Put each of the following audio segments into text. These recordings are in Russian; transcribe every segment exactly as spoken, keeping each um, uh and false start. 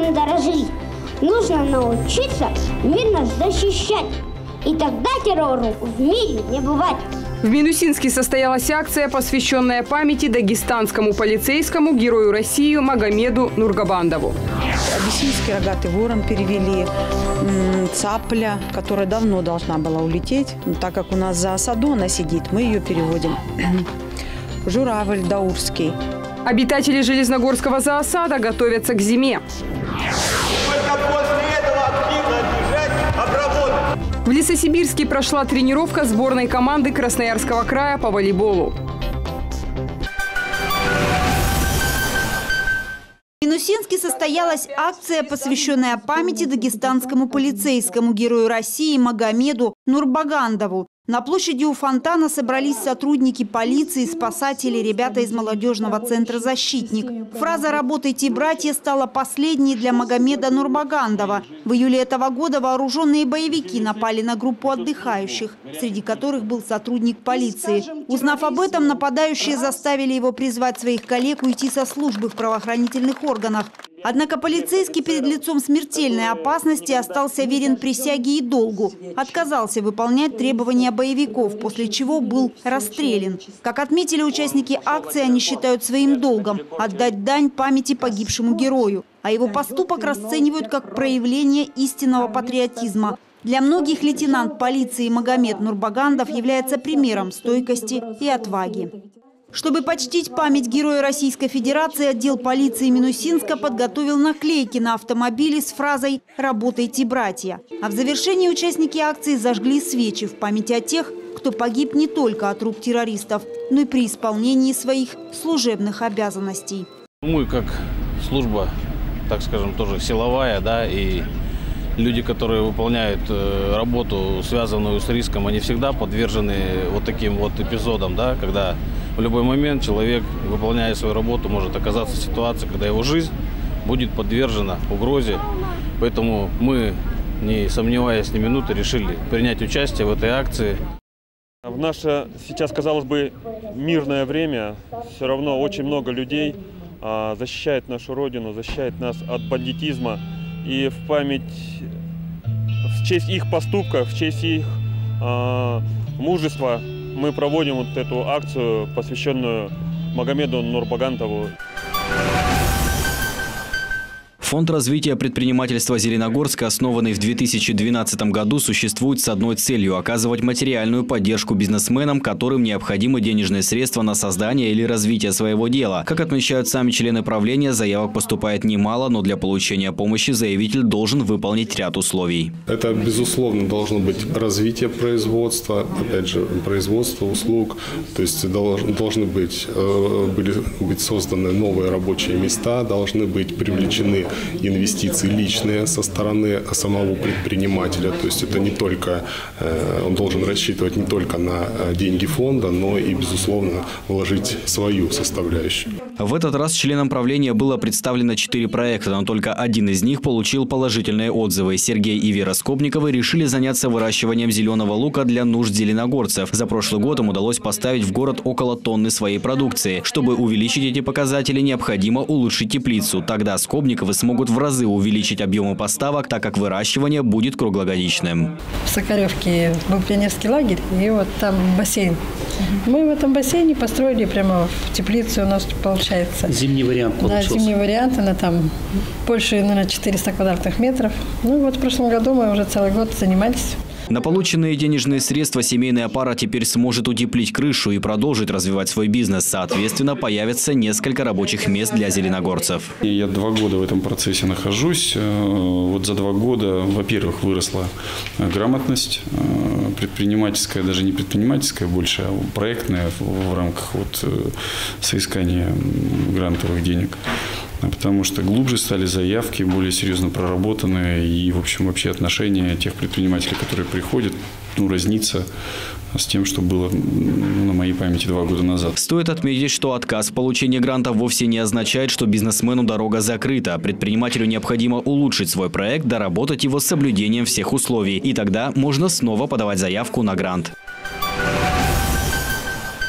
нужно дорожить. Нужно научиться мирно защищать. И тогда террору в мире не бывать. В Минусинске состоялась акция, посвященная памяти дагестанскому полицейскому герою России Магомеду Нурбагандову. Абиссинский рогатый ворон перевели, цапля, которая давно должна была улететь. Но так как у нас за осаду она сидит, мы ее переводим. Журавль даурский. Обитатели Железногорского зоосада готовятся к зиме. В Лесосибирске прошла тренировка сборной команды Красноярского края по волейболу. В Минусинске состоялась акция, посвященная памяти дагестанскому полицейскому герою России Магомеду Нурбагандову. На площади у фонтана собрались сотрудники полиции, спасатели, ребята из молодежного центра «Защитник». Фраза «Работайте, братья» стала последней для Магомеда Нурбагандова. В июле этого года вооруженные боевики напали на группу отдыхающих, среди которых был сотрудник полиции. Узнав об этом, нападающие заставили его призвать своих коллег уйти со службы в правоохранительных органах. Однако полицейский перед лицом смертельной опасности остался верен присяге и долгу. Отказался выполнять требования боевиков, после чего был расстрелян. Как отметили участники акции, они считают своим долгом отдать дань памяти погибшему герою. А его поступок расценивают как проявление истинного патриотизма. Для многих лейтенант полиции Магомед Нурбагандов является примером стойкости и отваги. Чтобы почтить память героя Российской Федерации, отдел полиции Минусинска подготовил наклейки на автомобиле с фразой «Работайте, братья». А в завершении участники акции зажгли свечи в память о тех, кто погиб не только от рук террористов, но и при исполнении своих служебных обязанностей. Мы как служба, так скажем, тоже силовая, да, и люди, которые выполняют работу, связанную с риском, они всегда подвержены вот таким вот эпизодам, да, когда в любой момент человек, выполняя свою работу, может оказаться в ситуации, когда его жизнь будет подвержена угрозе. Поэтому мы, не сомневаясь ни минуты, решили принять участие в этой акции. В наше сейчас, казалось бы, мирное время все равно очень много людей защищает нашу Родину, защищает нас от бандитизма. И в память, в честь их поступков, в честь их мужества мы проводим вот эту акцию, посвященную Магомеду Нурбагандову. Фонд развития предпринимательства Зеленогорска, основанный в две тысячи двенадцатом году, существует с одной целью – оказывать материальную поддержку бизнесменам, которым необходимы денежные средства на создание или развитие своего дела. Как отмечают сами члены правления, заявок поступает немало, но для получения помощи заявитель должен выполнить ряд условий. Это, безусловно, должно быть развитие производства, опять же, производство услуг, то есть должны быть, были быть созданы новые рабочие места, должны быть привлечены инвестиции личные со стороны самого предпринимателя. То есть это не только, он должен рассчитывать не только на деньги фонда, но и, безусловно, вложить свою составляющую. В этот раз членам правления было представлено четыре проекта, но только один из них получил положительные отзывы. Сергей и Вера Скобниковы решили заняться выращиванием зеленого лука для нужд зеленогорцев. За прошлый год им удалось поставить в город около тонны своей продукции. Чтобы увеличить эти показатели, необходимо улучшить теплицу. Тогда Скобниковы смогут в разы увеличить объемы поставок, так как выращивание будет круглогодичным. В Сокаревке был пионерский лагерь, и вот там бассейн. Мы в этом бассейне построили прямо в теплицу, у нас получается. Зимний вариант получился. Да, зимний вариант, она там больше, наверное, четыреста квадратных метров. Ну вот в прошлом году мы уже целый год занимались. На полученные денежные средства семейная пара теперь сможет утеплить крышу и продолжить развивать свой бизнес. Соответственно, появится несколько рабочих мест для зеленогорцев. Я два года в этом процессе нахожусь. Вот за два года, во-первых, выросла грамотность предпринимательская, даже не предпринимательская больше, а проектная в рамках вот соискания грантовых денег. Потому что глубже стали заявки, более серьезно проработанные, и, в общем, вообще отношения тех предпринимателей, которые приходят, ну, разнится с тем, что было на моей памяти два года назад. Стоит отметить, что отказ в получении гранта вовсе не означает, что бизнесмену дорога закрыта. Предпринимателю необходимо улучшить свой проект, доработать его с соблюдением всех условий. И тогда можно снова подавать заявку на грант.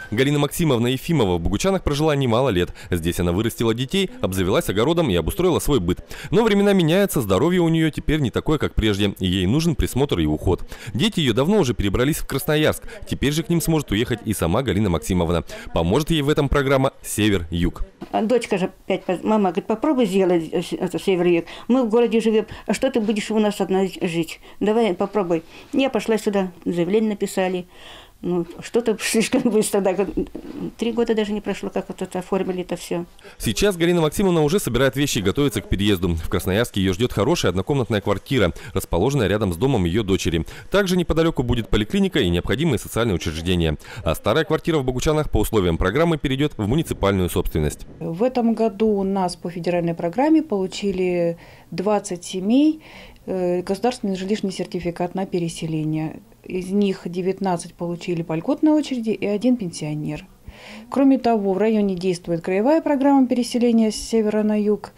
Галина Максимовна Ефимова в Богучанах прожила немало лет. Здесь она вырастила детей, обзавелась огородом и обустроила свой быт. Но времена меняются, здоровье у нее теперь не такое, как прежде, и ей нужен присмотр и уход. Дети ее давно уже перебрались в Красноярск. Теперь же к ним сможет уехать и сама Галина Максимовна. Поможет ей в этом программа «Север-Юг». Дочка же опять, мама говорит, попробуй сделать это «Север-Юг». Мы в городе живем, а что ты будешь у нас одна жить? Давай попробуй. Я пошла сюда, заявление написали. Ну, что-то слишком быстро, да, три года даже не прошло, как вот это оформили это все. Сейчас Галина Максимовна уже собирает вещи и готовится к переезду. В Красноярске ее ждет хорошая однокомнатная квартира, расположенная рядом с домом ее дочери. Также неподалеку будет поликлиника и необходимые социальные учреждения. А старая квартира в Богучанах по условиям программы перейдет в муниципальную собственность. В этом году у нас по федеральной программе получили двадцать семей государственный жилищный сертификат на переселение. Из них девятнадцать получили по льготной очереди и один пенсионер. Кроме того, в районе действует краевая программа переселения с севера на юг.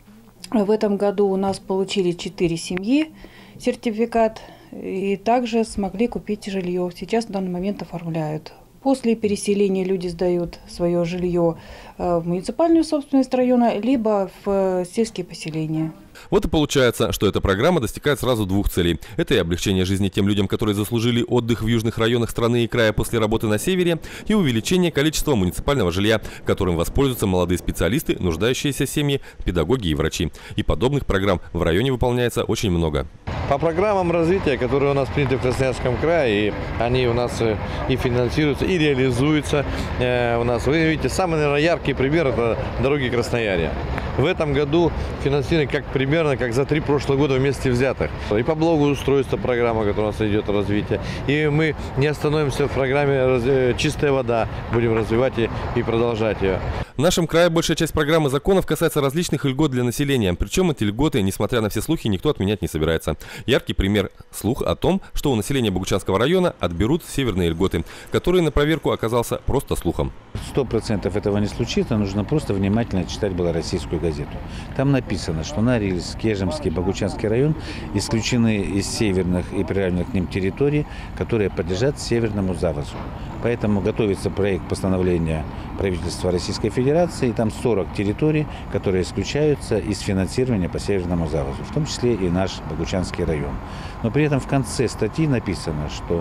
В этом году у нас получили четыре семьи сертификат и также смогли купить жилье. Сейчас в данный момент оформляют. После переселения люди сдают свое жилье в муниципальную собственность района, либо в сельские поселения. Вот и получается, что эта программа достигает сразу двух целей. Это и облегчение жизни тем людям, которые заслужили отдых в южных районах страны и края после работы на севере, и увеличение количества муниципального жилья, которым воспользуются молодые специалисты, нуждающиеся семьи, педагоги и врачи. И подобных программ в районе выполняется очень много. По программам развития, которые у нас приняты в Красноярском крае, и они у нас и финансируются, и реализуются у нас. Вы видите, самый, наверное, яркий пример – это дороги Красноярья. В этом году финансирование как примерно как за три прошлых года вместе взятых. И по благоустройству программа, которая у нас идет развитие. И мы не остановимся в программе «Чистая вода», будем развивать и, и продолжать ее. В нашем крае большая часть программы законов касается различных льгот для населения. Причем эти льготы, несмотря на все слухи, никто отменять не собирается. Яркий пример – слух о том, что у населения Богучанского района отберут северные льготы, которые на проверку оказался просто слухом. Сто процентов этого не случится, нужно просто внимательно читать белороссийскую газету. Там написано, что Норильск, Кежемский, Богучанский район исключены из северных и приравненных к ним территорий, которые подлежат северному завозу. Поэтому готовится проект постановления правительства Российской Федерации, и там сорок территорий, которые исключаются из финансирования по северному завозу, в том числе и наш Богучанский район. Но при этом в конце статьи написано, что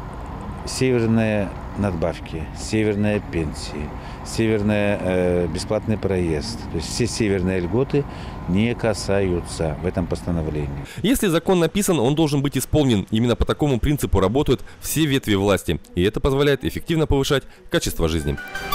северные надбавки, северные пенсии, северный э, бесплатный проезд, то есть все северные льготы не касаются в этом постановлении. Если закон написан, он должен быть исполнен. Именно по такому принципу работают все ветви власти. И это позволяет эффективно повышать качество жизни.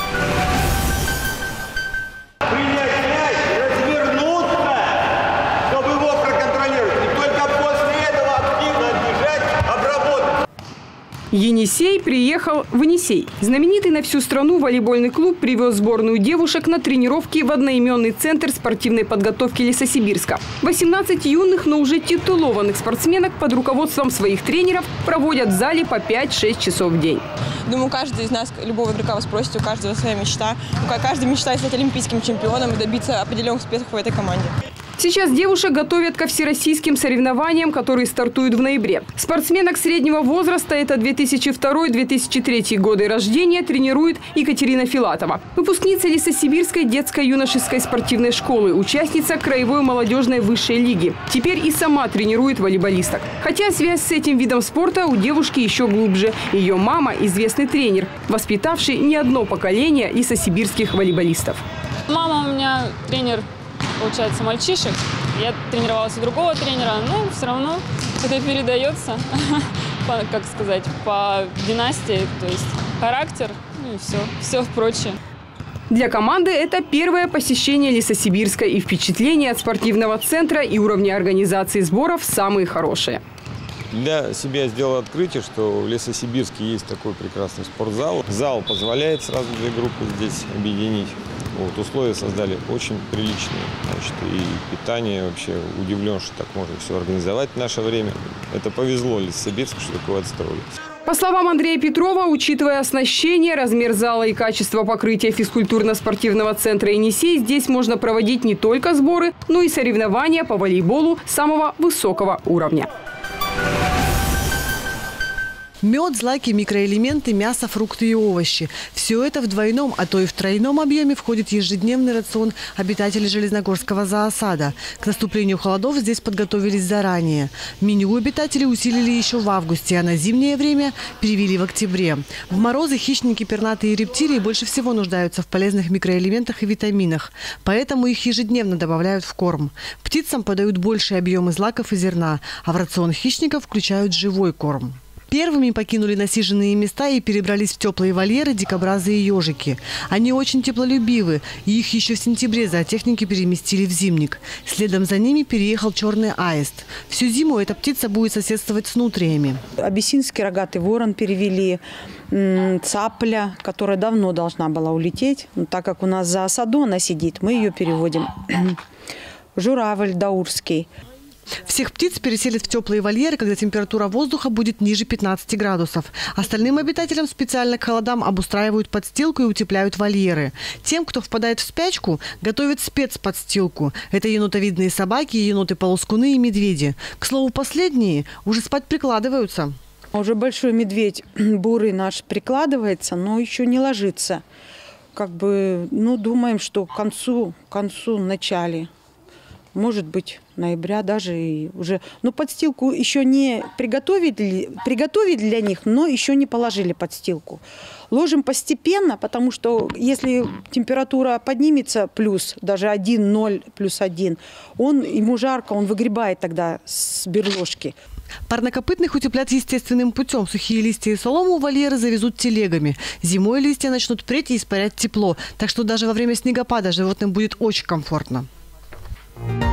Енисей приехал в Енисей. Знаменитый на всю страну волейбольный клуб привез сборную девушек на тренировки в одноименный центр спортивной подготовки Лесосибирска. восемнадцать юных, но уже титулованных спортсменок под руководством своих тренеров проводят в зале по пять-шесть часов в день. Думаю, каждый из нас, любого игрока, вы спросите, у каждого своя мечта. Каждый мечтает стать олимпийским чемпионом и добиться определенных успехов в этой команде. Сейчас девушек готовят ко всероссийским соревнованиям, которые стартуют в ноябре. Спортсменок среднего возраста, это две тысячи второй — две тысячи третий годы рождения, тренирует Екатерина Филатова. Выпускница Лесосибирской детско-юношеской спортивной школы, участница краевой молодежной высшей лиги. Теперь и сама тренирует волейболисток. Хотя связь с этим видом спорта у девушки еще глубже. Ее мама – известный тренер, воспитавший не одно поколение лесосибирских волейболистов. Мама у меня тренер, получается, мальчишек. Я тренировалась у другого тренера, но все равно это передается, по, как сказать, по династии, то есть характер, ну и все, все прочее. Для команды это первое посещение Лесосибирска, и впечатления от спортивного центра и уровня организации сборов самые хорошие. Для себя сделал открытие, что в Лесосибирске есть такой прекрасный спортзал. Зал позволяет сразу две группы здесь объединить. Вот, условия создали очень приличные. Значит, и питание вообще удивлен, что так можно все организовать в наше время. Это повезло Лесосибирску, что такое отстроили. По словам Андрея Петрова, учитывая оснащение, размер зала и качество покрытия физкультурно-спортивного центра «Енисей», здесь можно проводить не только сборы, но и соревнования по волейболу самого высокого уровня. Мед, злаки, микроэлементы, мясо, фрукты и овощи. Все это в двойном, а то и в тройном объеме входит в ежедневный рацион обитателей Железногорского зоосада. К наступлению холодов здесь подготовились заранее. Меню обитатели усилили еще в августе, а на зимнее время перевели в октябре. В морозы хищники, пернатые и рептилии больше всего нуждаются в полезных микроэлементах и витаминах. Поэтому их ежедневно добавляют в корм. Птицам подают большие объемы злаков и зерна, а в рацион хищников включают живой корм. Первыми покинули насиженные места и перебрались в теплые вольеры дикобразы и ежики. Они очень теплолюбивы, и их еще в сентябре зоотехники переместили в зимник. Следом за ними переехал черный аист. Всю зиму эта птица будет соседствовать с нутриями. Абиссинский рогатый ворон перевели, цапля, которая давно должна была улететь. Но так как у нас за осаду она сидит, мы ее переводим. Журавль даурский. Всех птиц переселят в теплые вольеры, когда температура воздуха будет ниже пятнадцати градусов. Остальным обитателям специально к холодам обустраивают подстилку и утепляют вольеры. Тем, кто впадает в спячку, готовят спецподстилку. Это енотовидные собаки, еноты-полоскуны и медведи. К слову, последние уже спать прикладываются. Уже большой медведь бурый наш прикладывается, но еще не ложится. Как бы, ну, думаем, что к концу, к концу, начале. Может быть, ноября даже и уже. Но подстилку еще не приготовили, приготовили для них, но еще не положили подстилку. Ложим постепенно, потому что если температура поднимется плюс, даже один, ноль, плюс один, он, ему жарко, он выгребает тогда с берложки. Парнокопытных утеплят естественным путем. Сухие листья и солому вольеры завезут телегами. Зимой листья начнут преть и испарять тепло. Так что даже во время снегопада животным будет очень комфортно.